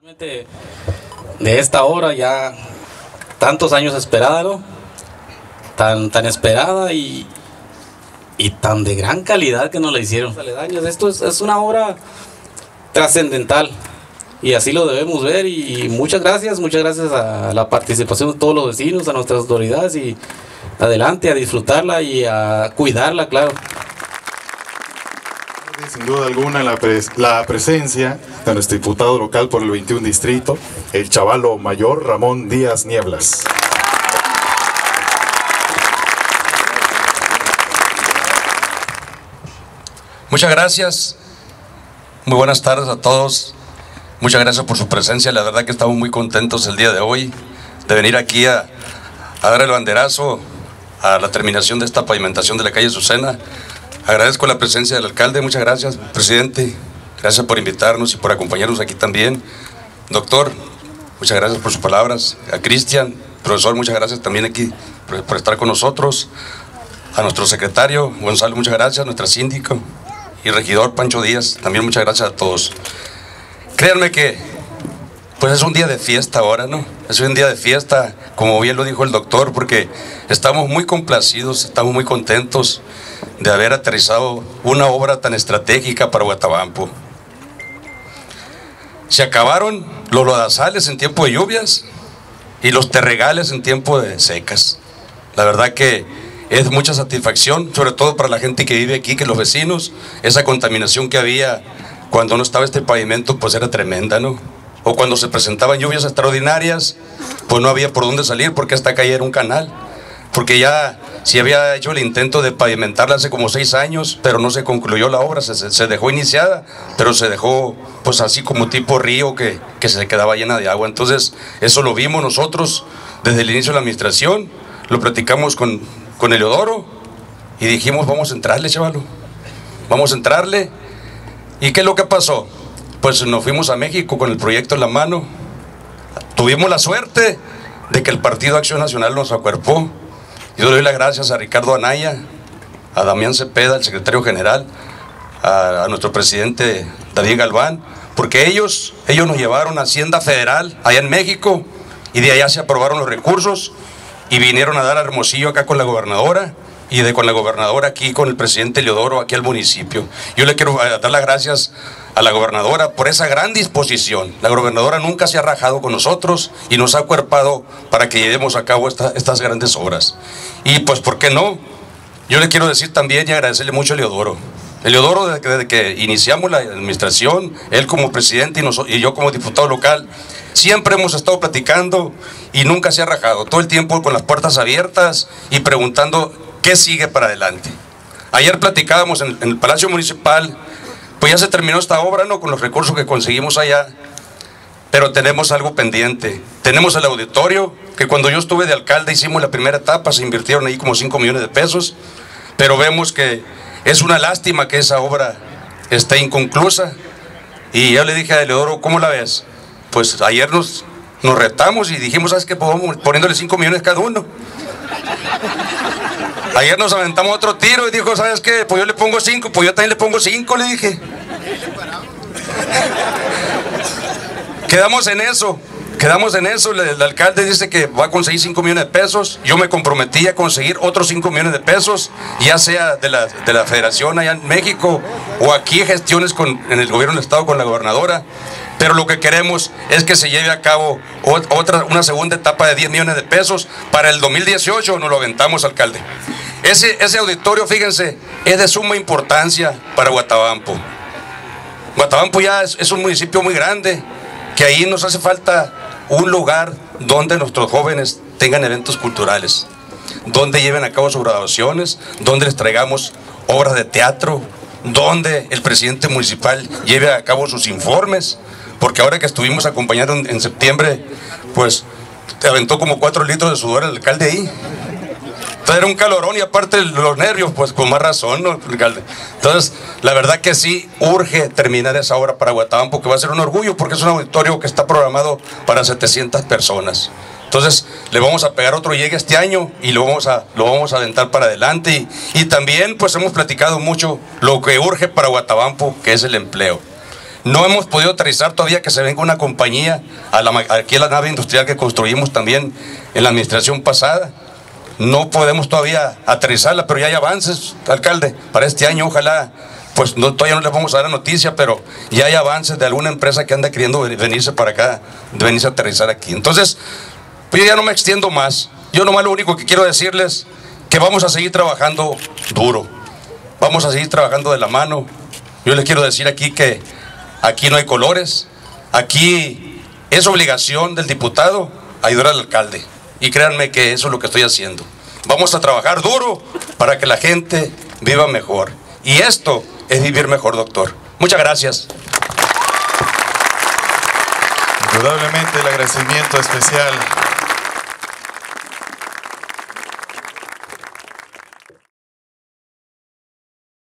De esta obra ya tantos años esperada, ¿no? Tan esperada y tan de gran calidad que nos la hicieron. Esto es una obra trascendental y así lo debemos ver, y muchas gracias a la participación de todos los vecinos, a nuestras autoridades, y adelante a disfrutarla y a cuidarla, claro. Sin duda alguna la presencia de nuestro diputado local por el 21 distrito, el chavalo mayor Ramón Díaz Nieblas. Muchas gracias, muy buenas tardes a todos, muchas gracias por su presencia. La verdad que estamos muy contentos el día de hoy de venir aquí a dar el banderazo a la terminación de esta pavimentación de la calle Azucena. Agradezco la presencia del alcalde, muchas gracias, presidente, gracias por invitarnos y por acompañarnos aquí también. Doctor, muchas gracias por sus palabras. A Cristian, profesor, muchas gracias también aquí por estar con nosotros. A nuestro secretario Gonzalo, muchas gracias, nuestra síndico y regidor Pancho Díaz, también muchas gracias a todos. Créanme que pues es un día de fiesta ahora, ¿no? Es un día de fiesta, como bien lo dijo el doctor, porque estamos muy complacidos, estamos muy contentos de haber aterrizado una obra tan estratégica para Huatabampo. Se acabaron los lodazales en tiempo de lluvias y los terregales en tiempo de secas. La verdad que es mucha satisfacción, sobre todo para la gente que vive aquí, que los vecinos, esa contaminación que había cuando no estaba este pavimento, pues era tremenda, ¿no? O cuando se presentaban lluvias extraordinarias, pues no había por dónde salir, porque esta calle era un canal. Porque ya se había hecho el intento de pavimentarla hace como 6 años, pero no se concluyó la obra, se dejó iniciada, pero se dejó pues así como tipo río que se quedaba llena de agua. Entonces eso lo vimos nosotros desde el inicio de la administración, lo platicamos con Eleodoro y dijimos vamos a entrarle, chavalo, vamos a entrarle. ¿Y qué es lo que pasó? Pues nos fuimos a México con el proyecto en la mano, tuvimos la suerte de que el Partido Acción Nacional nos acuerpó. Yo le doy las gracias a Ricardo Anaya, a Damián Cepeda, el secretario general, a nuestro presidente David Galván, porque ellos nos llevaron a Hacienda Federal allá en México, y de allá se aprobaron los recursos y vinieron a dar a Hermosillo acá con la gobernadora, y con la gobernadora aquí con el presidente Eleodoro aquí al municipio. Yo le quiero dar las gracias a la gobernadora por esa gran disposición. La gobernadora nunca se ha rajado con nosotros y nos ha acuerpado para que llevemos a cabo estas grandes obras. Y pues, ¿por qué no? Yo le quiero decir también y agradecerle mucho a Eleodoro. Eleodoro, desde que iniciamos la administración, él como presidente y yo como diputado local, siempre hemos estado platicando y nunca se ha rajado. Todo el tiempo con las puertas abiertas y preguntando qué sigue para adelante. Ayer platicábamos en el Palacio Municipal. Pues ya se terminó esta obra, ¿no? Con los recursos que conseguimos allá, pero tenemos algo pendiente. Tenemos el auditorio, que cuando yo estuve de alcalde hicimos la primera etapa, se invirtieron ahí como 5 millones de pesos, pero vemos que es una lástima que esa obra esté inconclusa. Y yo le dije a Eleodoro, ¿cómo la ves? Pues ayer nos retamos y dijimos, ¿sabes qué? Pues vamos poniéndole 5 millones cada uno. Ayer nos aventamos otro tiro y dijo, ¿sabes qué? Pues yo le pongo 5, pues yo también le pongo 5, le dije. Quedamos en eso, el alcalde dice que va a conseguir 5 millones de pesos, yo me comprometí a conseguir otros 5 millones de pesos, ya sea de la federación allá en México, o aquí gestiones en el gobierno del estado con la gobernadora. Pero lo que queremos es que se lleve a cabo una segunda etapa de 10 millones de pesos. Para el 2018 nos lo aventamos, alcalde. Ese auditorio, fíjense, es de suma importancia para Huatabampo. Huatabampo ya es un municipio muy grande, que ahí nos hace falta un lugar donde nuestros jóvenes tengan eventos culturales, donde lleven a cabo sus graduaciones, donde les traigamos obras de teatro, donde el presidente municipal lleve a cabo sus informes. Porque ahora que estuvimos acompañando en septiembre, pues te aventó como 4 litros de sudor el alcalde ahí. Entonces era un calorón y aparte los nervios, pues con más razón, ¿no, alcalde? Entonces, la verdad que sí urge terminar esa obra para Huatabampo, que va a ser un orgullo porque es un auditorio que está programado para 700 personas. Entonces, le vamos a pegar otro llegue este año y lo vamos a aventar para adelante. Y también, pues hemos platicado mucho lo que urge para Huatabampo, que es el empleo. No hemos podido aterrizar todavía que se venga una compañía aquí a la nave industrial que construimos también en la administración pasada. No podemos todavía aterrizarla, pero ya hay avances, alcalde, para este año. Ojalá, pues todavía no les vamos a dar la noticia, pero ya hay avances de alguna empresa que anda queriendo venirse para acá, venirse a aterrizar aquí. Entonces, pues yo ya no me extiendo más. Yo nomás lo único que quiero decirles que vamos a seguir trabajando duro. Vamos a seguir trabajando de la mano. Yo les quiero decir aquí que aquí no hay colores. Aquí es obligación del diputado ayudar al alcalde. Y créanme que eso es lo que estoy haciendo. Vamos a trabajar duro para que la gente viva mejor. Y esto es vivir mejor, doctor. Muchas gracias. Indudablemente el agradecimiento especial